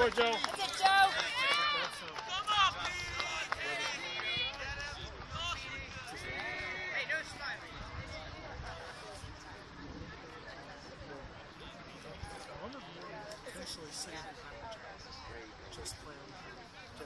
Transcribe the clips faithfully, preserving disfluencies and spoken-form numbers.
for it, Joe. That's it, Joe. Hey, no smiling. I wonder if you eventually see just plan to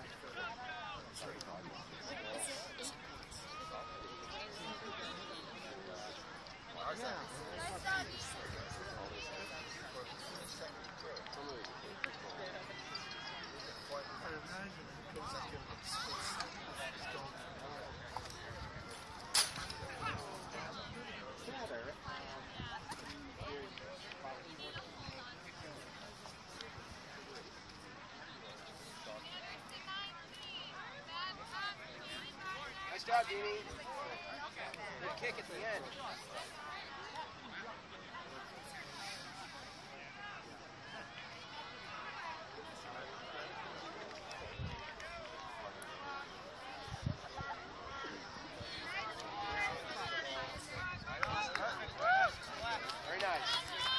Nice job, Dini. Good kick at the end. Very nice.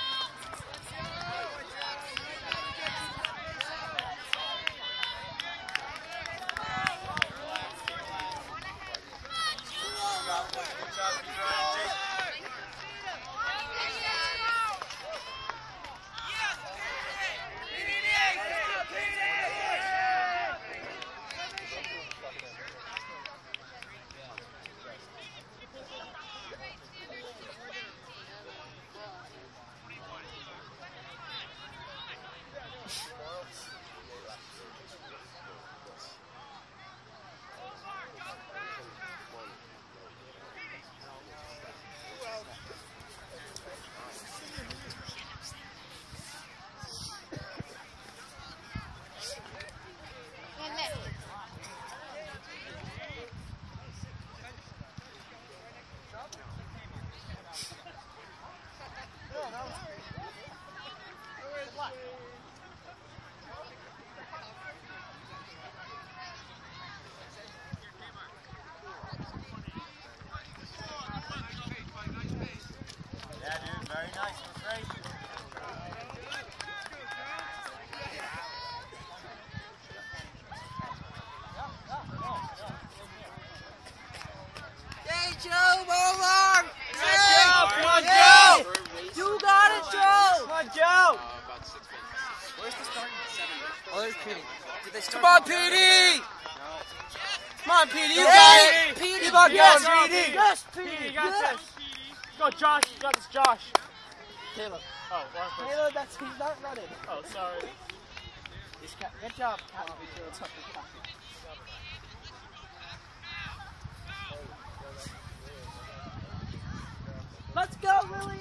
Joe, roll on! Come on, Joe! You got it, Joe! Come on, Joe! Where's the starting? Seven. Oh, there's Petey. Did they start? Come on, Petey! Come on, Petey, you Yes, got it! Petey, Keep on yes, going, Petey. Petey! Yes, Petey, Petey, you got yes. this! Go, Josh, you got this, Josh! Caleb. Oh, wrong person. Caleb, that's, he's not running. Oh, sorry. He's got, good job, Caleb. Let's go, Lily!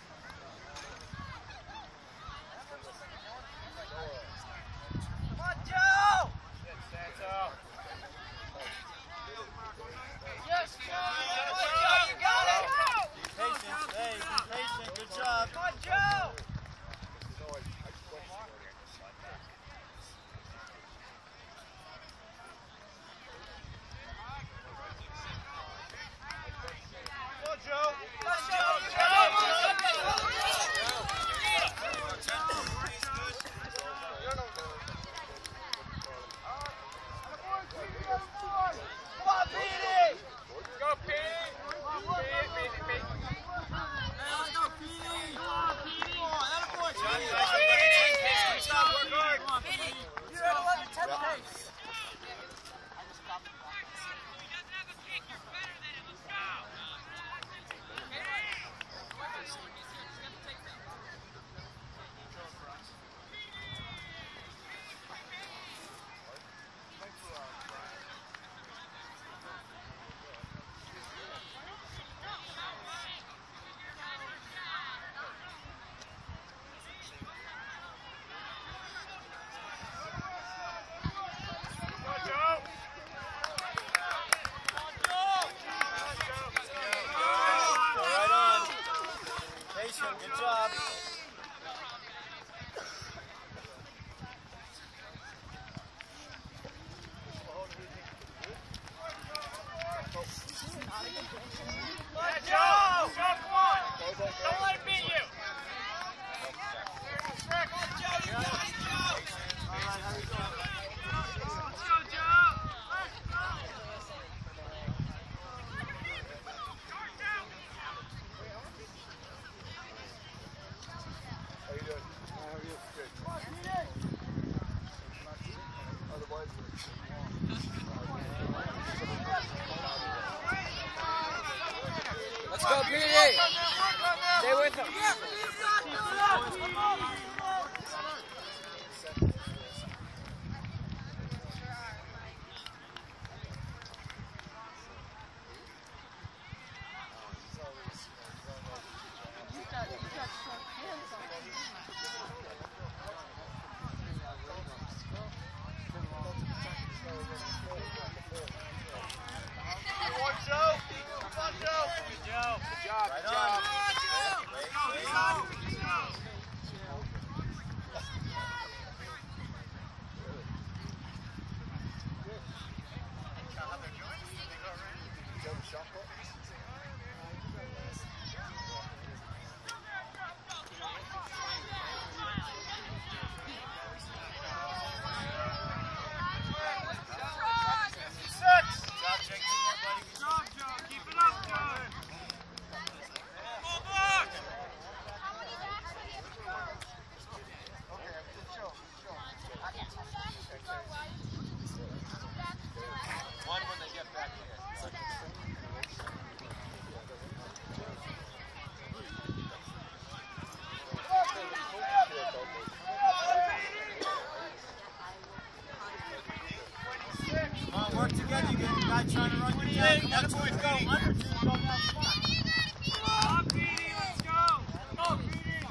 Come on, Joe! go, P D. Stay with him. Work together, you get a guy trying to run you down. Come on, boys, go. Under two, go down spot. Come on, P D, let's go. Go, P D.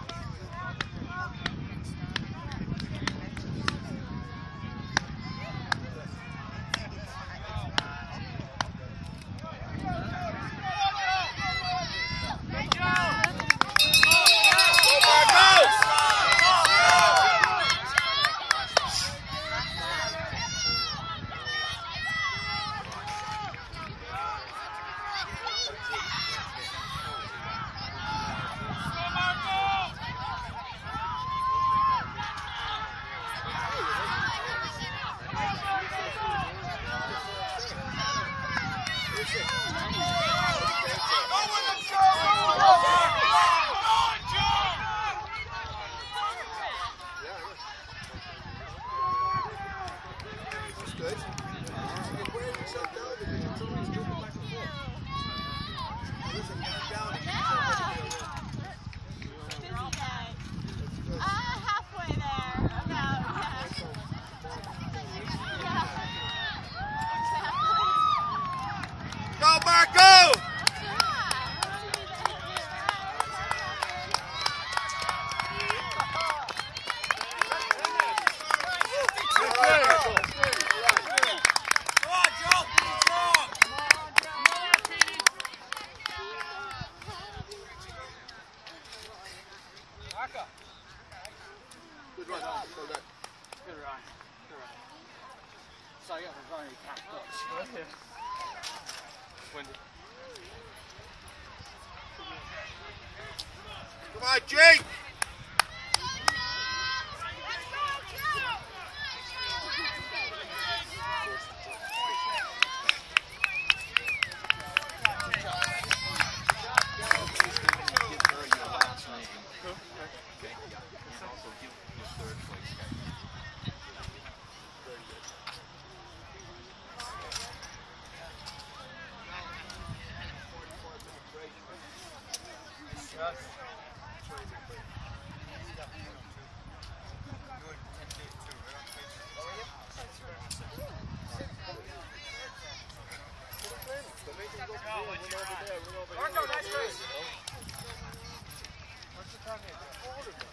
Good run. Well done. Good run. Good run. Sorry, I was running cat dogs. Wendy. Come on, Jake! Marco, nice race. What's the time here?